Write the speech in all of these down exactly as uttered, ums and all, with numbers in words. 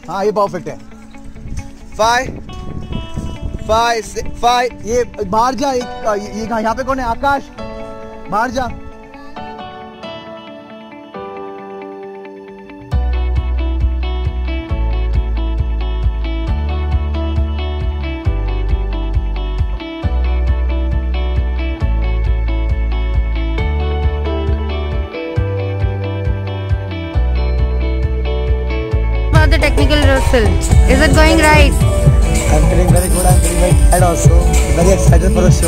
हाँ ये परफेक्ट है। फाइव फाइव फाइव ये बाहर जा। ये ये यहाँ पे कौन है? आकाश बाहर जा। The technical rehearsal, is it going right? I'm feeling very good. I'm feeling very excited also. Very excited for the show.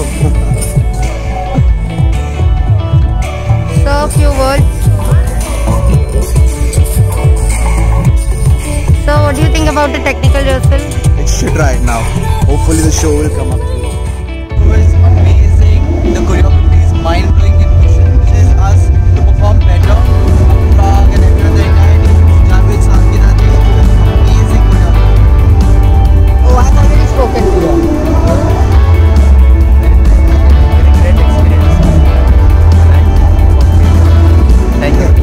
So few words. So what do you think about the technical rehearsal? It should right now. Hopefully the show will come up. It was amazing. The choreography is mind-blowing. It pushes us to perform better. Prag and every other entire team. Javed Sanadi. Amazing choreography. Oh, I've already spoken to you. Very great experience. Thank you.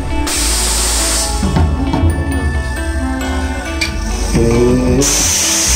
Yes.